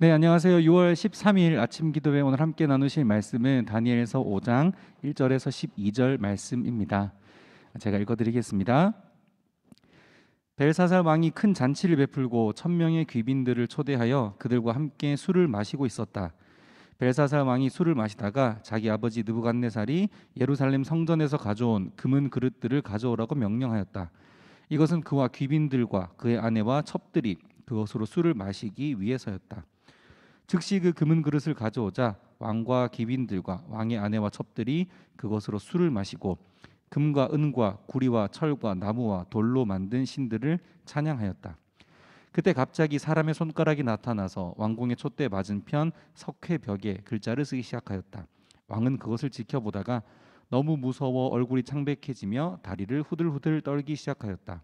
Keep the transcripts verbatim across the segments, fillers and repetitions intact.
네, 안녕하세요. 유월 십삼일 아침 기도회 오늘 함께 나누실 말씀은 다니엘서 오 장 일 절에서 십이 절 말씀입니다. 제가 읽어드리겠습니다. 벨사살 왕이 큰 잔치를 베풀고 천명의 귀빈들을 초대하여 그들과 함께 술을 마시고 있었다. 벨사살 왕이 술을 마시다가 자기 아버지 느부갓네살이 예루살렘 성전에서 가져온 금은 그릇들을 가져오라고 명령하였다. 이것은 그와 귀빈들과 그의 아내와 첩들이 그것으로 술을 마시기 위해서였다. 즉시 그 금은 그릇을 가져오자 왕과 귀빈들과 왕의 아내와 첩들이 그것으로 술을 마시고 금과 은과 구리와 철과 나무와 돌로 만든 신들을 찬양하였다. 그때 갑자기 사람의 손가락이 나타나서 왕궁의 촛대 맞은편 석회 벽에 글자를 쓰기 시작하였다. 왕은 그것을 지켜보다가 너무 무서워 얼굴이 창백해지며 다리를 후들후들 떨기 시작하였다.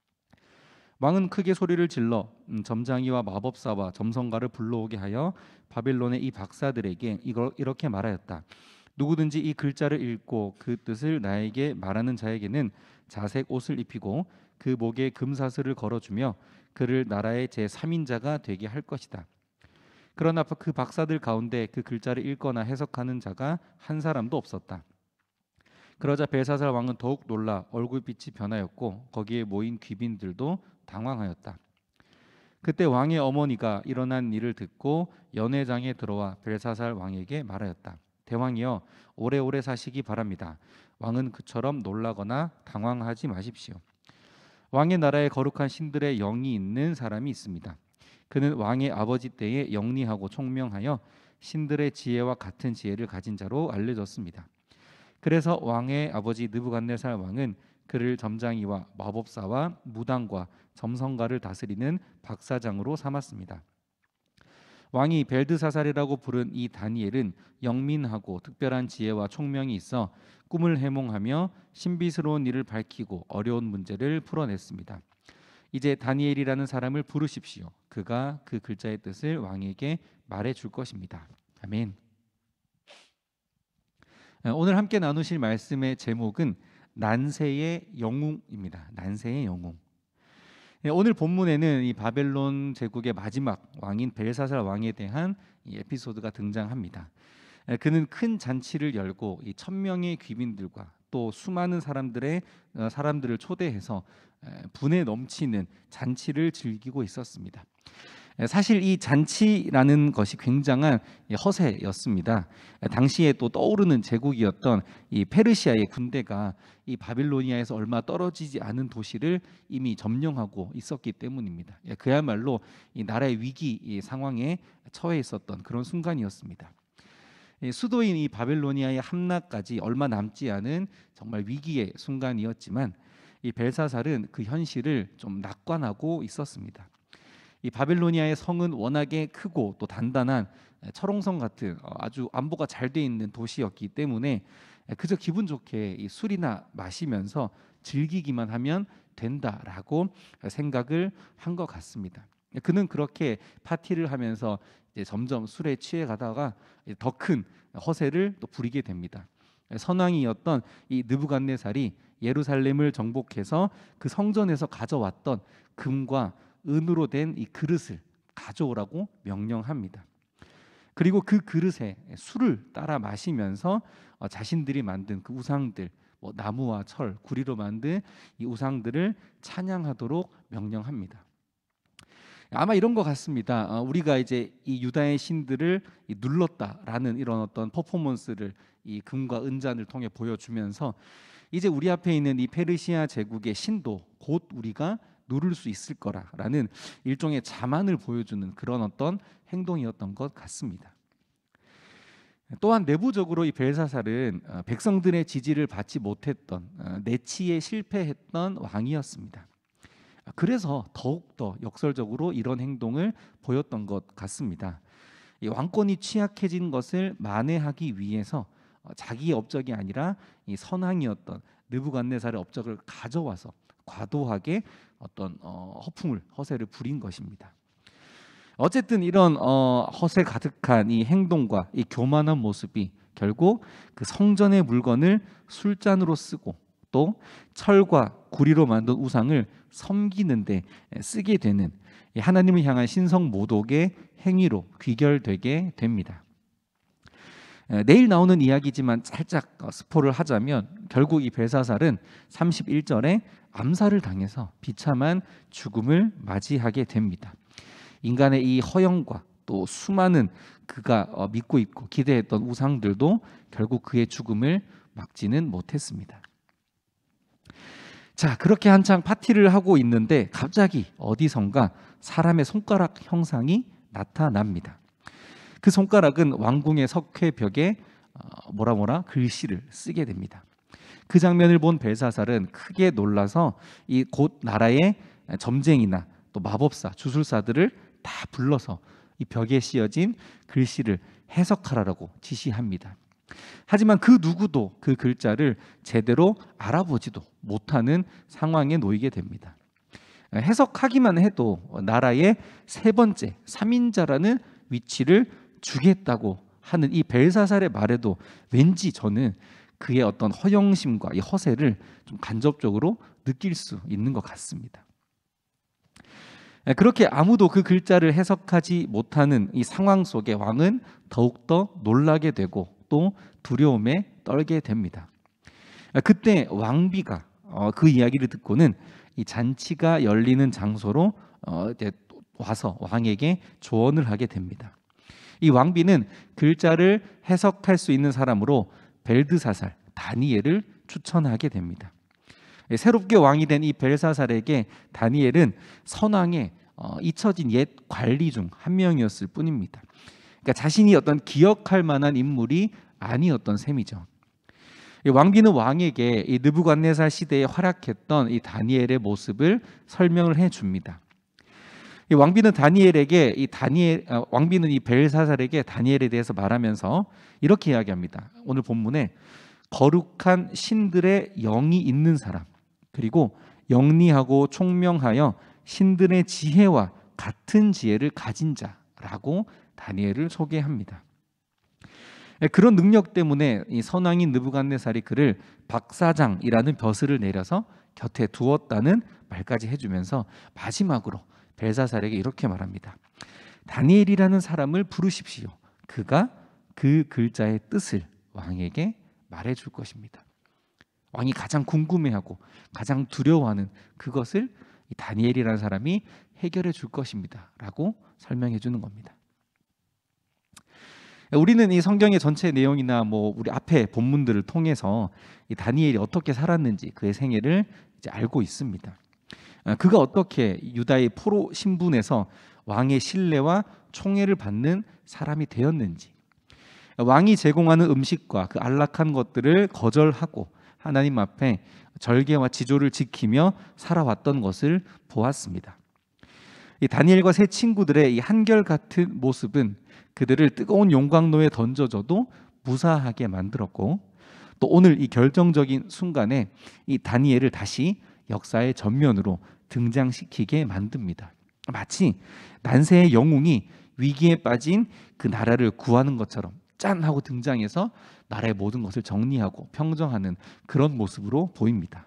왕은 크게 소리를 질러 음, 점장이와 마법사와 점성가를 불러오게 하여 바벨론의 이 박사들에게 이걸 이렇게 말하였다. 누구든지 이 글자를 읽고 그 뜻을 나에게 말하는 자에게는 자색 옷을 입히고 그 목에 금사슬을 걸어주며 그를 나라의 제삼 인자가 되게 할 것이다. 그러나 그 박사들 가운데 그 글자를 읽거나 해석하는 자가 한 사람도 없었다. 그러자 벨사살 왕은 더욱 놀라 얼굴빛이 변하였고 거기에 모인 귀빈들도 당황하였다. 그때 왕의 어머니가 일어난 일을 듣고 연회장에 들어와 벨사살 왕에게 말하였다. 대왕이여, 오래오래 사시기 바랍니다. 왕은 그처럼 놀라거나 당황하지 마십시오. 왕의 나라에 거룩한 신들의 영이 있는 사람이 있습니다. 그는 왕의 아버지 때에 영리하고 총명하여 신들의 지혜와 같은 지혜를 가진 자로 알려졌습니다. 그래서 왕의 아버지 느부갓네살 왕은 그를 점장이와 마법사와 무당과 점성가를 다스리는 박사장으로 삼았습니다. 왕이 벨드사살이라고 부른 이 다니엘은 영민하고 특별한 지혜와 총명이 있어 꿈을 해몽하며 신비스러운 일을 밝히고 어려운 문제를 풀어냈습니다. 이제 다니엘이라는 사람을 부르십시오. 그가 그 글자의 뜻을 왕에게 말해줄 것입니다. 아멘. 오늘 함께 나누실 말씀의 제목은 난세의 영웅입니다. 난세의 영웅. 오늘 본문에는 이 바벨론 제국의 마지막 왕인 벨사살 왕에 대한 이 에피소드가 등장합니다. 그는 큰 잔치를 열고 이 천명의 귀빈들과 또 수많은 사람들의 사람들을 초대해서 분에 넘치는 잔치를 즐기고 있었습니다. 사실 이 잔치라는 것이 굉장한 허세였습니다. 당시에 또 떠오르는 제국이었던 이 페르시아의 군대가 이 바빌로니아에서 얼마 떨어지지 않은 도시를 이미 점령하고 있었기 때문입니다. 그야말로 이 나라의 위기 상황에 처해 있었던 그런 순간이었습니다. 수도인 이 바빌로니아의 함락까지 얼마 남지 않은 정말 위기의 순간이었지만 이 벨사살은 그 현실을 좀 낙관하고 있었습니다. 이 바빌로니아의 성은 워낙에 크고 또 단단한 철옹성 같은 아주 안보가 잘 돼 있는 도시였기 때문에 그저 기분 좋게 이 술이나 마시면서 즐기기만 하면 된다라고 생각을 한 것 같습니다. 그는 그렇게 파티를 하면서 이제 점점 술에 취해 가다가 더 큰 허세를 또 부리게 됩니다. 선왕이었던 이 느부갓네살이 예루살렘을 정복해서 그 성전에서 가져왔던 금과 은으로 된 이 그릇을 가져오라고 명령합니다. 그리고 그 그릇에 술을 따라 마시면서 어, 자신들이 만든 그 우상들, 뭐 나무와 철, 구리로 만든 이 우상들을 찬양하도록 명령합니다. 아마 이런 것 같습니다. 어, 우리가 이제 이 유다의 신들을 이 눌렀다라는 이런 어떤 퍼포먼스를 이 금과 은잔을 통해 보여주면서 이제 우리 앞에 있는 이 페르시아 제국의 신도 곧 우리가 누를 수 있을 거라라는 일종의 자만을 보여주는 그런 어떤 행동이었던 것 같습니다. 또한 내부적으로 이 벨사살은 백성들의 지지를 받지 못했던 내치에 실패했던 왕이었습니다. 그래서 더욱더 역설적으로 이런 행동을 보였던 것 같습니다. 이 왕권이 취약해진 것을 만회하기 위해서 자기의 업적이 아니라 이 선왕이었던 느부갓네살의 업적을 가져와서 과도하게 어떤 어, 허풍을 허세를 부린 것입니다. 어쨌든 이런 어, 허세 가득한 이 행동과 이 교만한 모습이 결국 그 성전의 물건을 술잔으로 쓰고 또 철과 구리로 만든 우상을 섬기는데 쓰게 되는 하나님을 향한 신성 모독의 행위로 귀결되게 됩니다. 내일 나오는 이야기지만 살짝 스포를 하자면 결국 이 벨사살은 삼십일 절에 암살을 당해서 비참한 죽음을 맞이하게 됩니다. 인간의 이 허영과 또 수많은 그가 믿고 있고 기대했던 우상들도 결국 그의 죽음을 막지는 못했습니다. 자, 그렇게 한창 파티를 하고 있는데 갑자기 어디선가 사람의 손가락 형상이 나타납니다. 그 손가락은 왕궁의 석회벽에 뭐라 뭐라 글씨를 쓰게 됩니다. 그 장면을 본 벨사살은 크게 놀라서 이 곧 나라의 점쟁이나 또 마법사, 주술사들을 다 불러서 이 벽에 씌어진 글씨를 해석하라고 지시합니다. 하지만 그 누구도 그 글자를 제대로 알아보지도 못하는 상황에 놓이게 됩니다. 해석하기만 해도 나라의 세 번째 삼인자라는 위치를 주겠다고 하는 이 벨사살의 말에도 왠지 저는 그의 어떤 허영심과 이 허세를 좀 간접적으로 느낄 수 있는 것 같습니다. 그렇게 아무도 그 글자를 해석하지 못하는 이 상황 속에 왕은 더욱더 놀라게 되고 또 두려움에 떨게 됩니다. 그때 왕비가 그 이야기를 듣고는 이 잔치가 열리는 장소로 와서 왕에게 조언을 하게 됩니다. 이 왕비는 글자를 해석할 수 있는 사람으로 벨드사살, 다니엘을 추천하게 됩니다. 새롭게 왕이 된 이 벨사살에게 다니엘은 선왕의 잊혀진 옛 관리 중 한 명이었을 뿐입니다. 그러니까 자신이 어떤 기억할 만한 인물이 아니었던 셈이죠. 왕비는 왕에게 이 느부갓네살 시대에 활약했던 이 다니엘의 모습을 설명을 해줍니다. 이 왕비는 다니엘에게 이 다니엘 아, 왕비는 이 벨사살에게 다니엘에 대해서 말하면서 이렇게 이야기합니다. 오늘 본문에 거룩한 신들의 영이 있는 사람, 그리고 영리하고 총명하여 신들의 지혜와 같은 지혜를 가진 자라고 다니엘을 소개합니다. 그런 능력 때문에 이 선왕인 느부갓네살이 그를 박사장이라는 벼슬을 내려서 곁에 두었다는 말까지 해주면서 마지막으로 벨사살에게 이렇게 말합니다. 다니엘이라는 사람을 부르십시오. 그가 그 글자의 뜻을 왕에게 말해줄 것입니다. 왕이 가장 궁금해하고 가장 두려워하는 그것을 이 다니엘이라는 사람이 해결해 줄 것입니다 라고 설명해 주는 겁니다. 우리는 이 성경의 전체 내용이나 뭐 우리 앞에 본문들을 통해서 이 다니엘이 어떻게 살았는지 그의 생애를 이제 알고 있습니다. 그가 어떻게 유다의 포로 신분에서 왕의 신뢰와 총애를 받는 사람이 되었는지, 왕이 제공하는 음식과 그 안락한 것들을 거절하고 하나님 앞에 절개와 지조를 지키며 살아왔던 것을 보았습니다. 이 다니엘과 세 친구들의 이 한결같은 모습은 그들을 뜨거운 용광로에 던져줘도 무사하게 만들었고, 또 오늘 이 결정적인 순간에 이 다니엘을 다시 역사의 전면으로 등장시키게 만듭니다. 마치 난세의 영웅이 위기에 빠진 그 나라를 구하는 것처럼 짠 하고 등장해서 나라의 모든 것을 정리하고 평정하는 그런 모습으로 보입니다.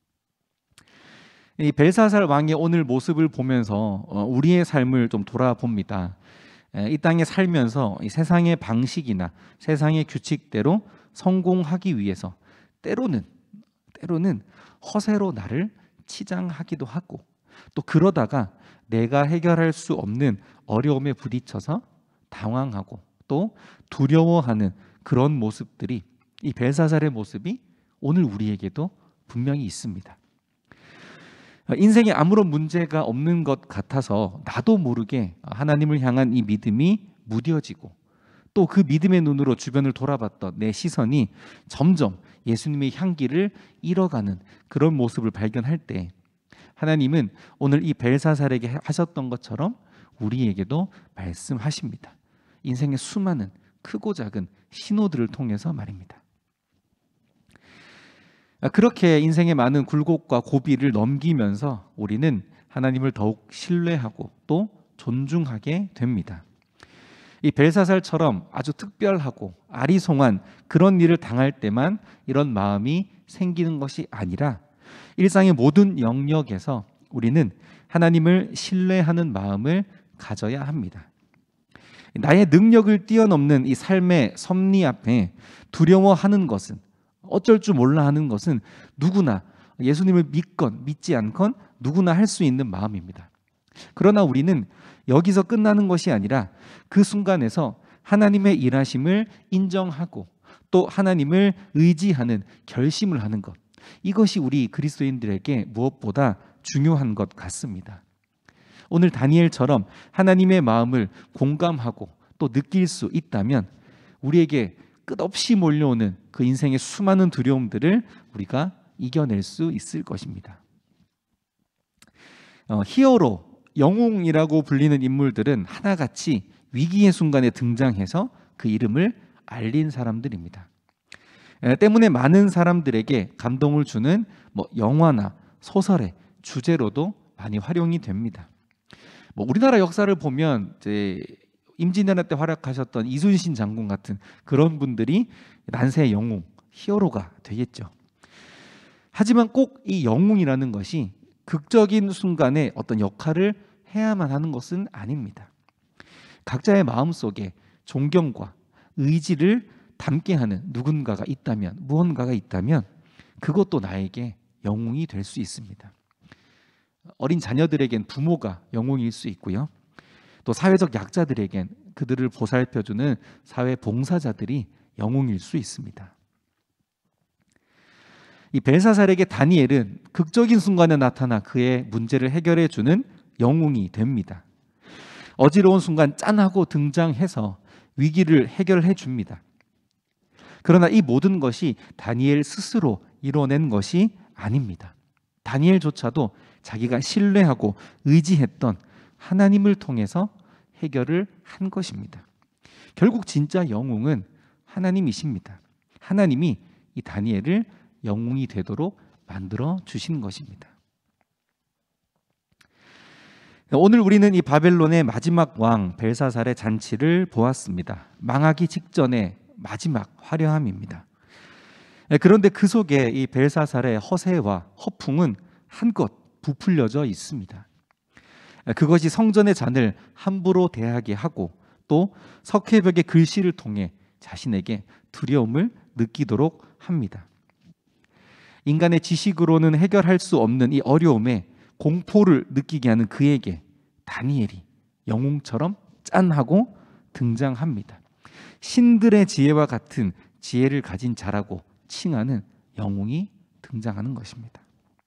이 벨사살 왕의 오늘 모습을 보면서 우리의 삶을 좀 돌아봅니다. 이 땅에 살면서 이 세상의 방식이나 세상의 규칙대로 성공하기 위해서 때로는 때로는 허세로 나를 치장하기도 하고, 또 그러다가 내가 해결할 수 없는 어려움에 부딪혀서 당황하고 또 두려워하는 그런 모습들이, 이 벨사살의 모습이 오늘 우리에게도 분명히 있습니다. 인생에 아무런 문제가 없는 것 같아서 나도 모르게 하나님을 향한 이 믿음이 무뎌지고, 또 그 믿음의 눈으로 주변을 돌아봤던 내 시선이 점점 예수님의 향기를 잃어가는 그런 모습을 발견할 때, 하나님은 오늘 이 벨사살에게 하셨던 것처럼 우리에게도 말씀하십니다. 인생의 수많은 크고 작은 신호들을 통해서 말입니다. 그렇게 인생의 많은 굴곡과 고비를 넘기면서 우리는 하나님을 더욱 신뢰하고 또 존중하게 됩니다. 이 벨사살처럼 아주 특별하고 아리송한 그런 일을 당할 때만 이런 마음이 생기는 것이 아니라 일상의 모든 영역에서 우리는 하나님을 신뢰하는 마음을 가져야 합니다. 나의 능력을 뛰어넘는 이 삶의 섭리 앞에 두려워하는 것은, 어쩔 줄 몰라 하는 것은 누구나, 예수님을 믿건 믿지 않건 누구나 할 수 있는 마음입니다. 그러나 우리는 여기서 끝나는 것이 아니라 그 순간에서 하나님의 일하심을 인정하고 또 하나님을 의지하는 결심을 하는 것, 이것이 우리 그리스도인들에게 무엇보다 중요한 것 같습니다. 오늘 다니엘처럼 하나님의 마음을 공감하고 또 느낄 수 있다면 우리에게 끝없이 몰려오는 그 인생의 수많은 두려움들을 우리가 이겨낼 수 있을 것입니다. 어, 히어로, 영웅이라고 불리는 인물들은 하나같이 위기의 순간에 등장해서 그 이름을 알린 사람들입니다. 에, 때문에 많은 사람들에게 감동을 주는 뭐 영화나 소설의 주제로도 많이 활용이 됩니다. 뭐 우리나라 역사를 보면 이제 임진왜란 때 활약하셨던 이순신 장군 같은 그런 분들이 난세의 영웅, 히어로가 되겠죠. 하지만 꼭 이 영웅이라는 것이 극적인 순간에 어떤 역할을 해야만 하는 것은 아닙니다. 각자의 마음속에 존경과 의지를 담게 하는 누군가가 있다면, 무언가가 있다면 그것도 나에게 영웅이 될 수 있습니다. 어린 자녀들에겐 부모가 영웅일 수 있고요. 또 사회적 약자들에겐 그들을 보살펴주는 사회 봉사자들이 영웅일 수 있습니다. 이 벨사살에게 다니엘은 극적인 순간에 나타나 그의 문제를 해결해 주는 영웅이 됩니다. 어지러운 순간 짠하고 등장해서 위기를 해결해 줍니다. 그러나 이 모든 것이 다니엘 스스로 이뤄낸 것이 아닙니다. 다니엘조차도 자기가 신뢰하고 의지했던 하나님을 통해서 해결을 한 것입니다. 결국 진짜 영웅은 하나님이십니다. 하나님이 이 다니엘을 영웅이 되도록 만들어 주신 것입니다. 오늘 우리는 이 바벨론의 마지막 왕 벨사살의 잔치를 보았습니다. 망하기 직전의 마지막 화려함입니다. 그런데 그 속에 이 벨사살의 허세와 허풍은 한껏 부풀려져 있습니다. 그것이 성전의 잔을 함부로 대하게 하고 또 석회벽의 글씨를 통해 자신에게 두려움을 느끼도록 합니다. 인간의 지식으로는 해결할 수 없는 이 어려움에 공포를 느끼게 하는 그에게 다니엘이 영웅처럼 짠하고 등장합니다. 신들의 지혜와 같은 지혜를 가진 자라고 칭하는 영웅이 등장하는 것입니다.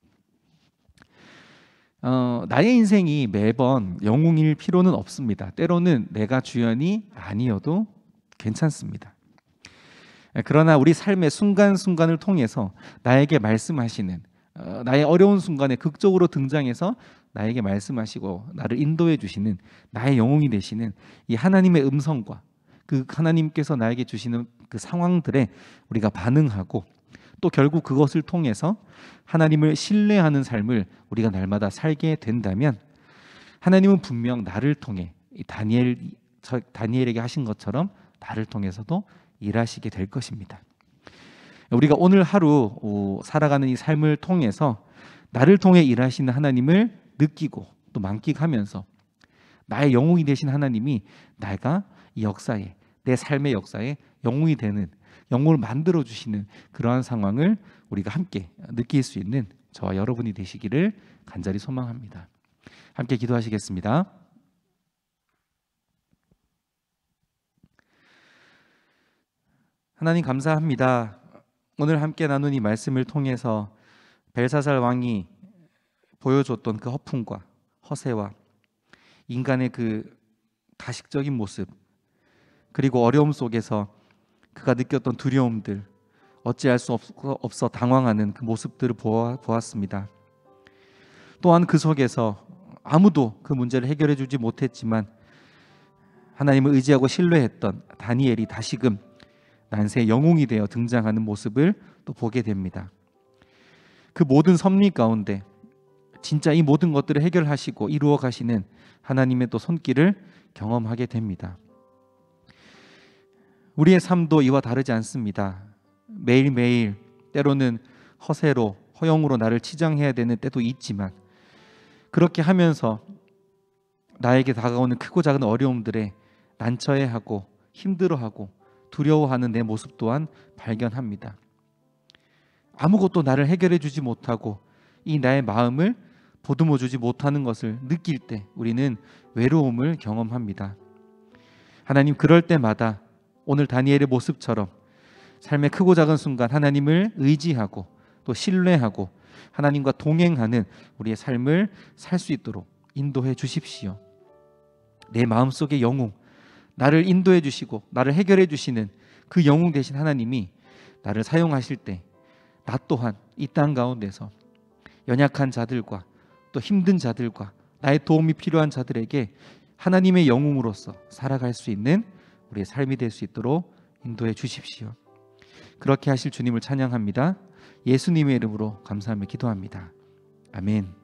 어, 나의 인생이 매번 영웅일 필요는 없습니다. 때로는 내가 주연이 아니어도 괜찮습니다. 그러나 우리 삶의 순간순간을 통해서 나에게 말씀하시는, 어, 나의 어려운 순간에 극적으로 등장해서 나에게 말씀하시고 나를 인도해 주시는 나의 영웅이 되시는 이 하나님의 음성과 그 하나님께서 나에게 주시는 그 상황들에 우리가 반응하고 또 결국 그것을 통해서 하나님을 신뢰하는 삶을 우리가 날마다 살게 된다면 하나님은 분명 나를 통해 이 다니엘, 다니엘에게 하신 것처럼 나를 통해서도 일하시게 될 것입니다. 우리가 오늘 하루 살아가는 이 삶을 통해서 나를 통해 일하시는 하나님을 느끼고 또 만끽하면서 나의 영웅이 되신 하나님이 내가 이 역사에, 내 삶의 역사에 영웅이 되는, 영웅을 만들어 주시는 그러한 상황을 우리가 함께 느낄 수 있는 저와 여러분이 되시기를 간절히 소망합니다. 함께 기도하시겠습니다. 하나님 감사합니다. 오늘 함께 나눈 이 말씀을 통해서 벨사살 왕이 보여줬던 그 허풍과 허세와 인간의 그 가식적인 모습, 그리고 어려움 속에서 그가 느꼈던 두려움들, 어찌할 수 없어 당황하는 그 모습들을 보았습니다. 또한 그 속에서 아무도 그 문제를 해결해 주지 못했지만 하나님을 의지하고 신뢰했던 다니엘이 다시금 난세의 영웅이 되어 등장하는 모습을 또 보게 됩니다. 그 모든 섭리 가운데 진짜 이 모든 것들을 해결하시고 이루어 가시는 하나님의 또 손길을 경험하게 됩니다. 우리의 삶도 이와 다르지 않습니다. 매일매일 때로는 허세로 허영으로 나를 치장해야 되는 때도 있지만, 그렇게 하면서 나에게 다가오는 크고 작은 어려움들에 난처해하고 힘들어하고 두려워하는 내 모습 또한 발견합니다. 아무것도 나를 해결해 주지 못하고 이 나의 마음을 보듬어 주지 못하는 것을 느낄 때 우리는 외로움을 경험합니다. 하나님, 그럴 때마다 오늘 다니엘의 모습처럼 삶의 크고 작은 순간 하나님을 의지하고 또 신뢰하고 하나님과 동행하는 우리의 삶을 살 수 있도록 인도해 주십시오. 내 마음속의 영웅, 나를 인도해 주시고 나를 해결해 주시는 그 영웅 되신 하나님이 나를 사용하실 때 나 또한 이 땅 가운데서 연약한 자들과 또 힘든 자들과 나의 도움이 필요한 자들에게 하나님의 영웅으로서 살아갈 수 있는 우리의 삶이 될 수 있도록 인도해 주십시오. 그렇게 하실 주님을 찬양합니다. 예수님의 이름으로 감사하며 기도합니다. 아멘.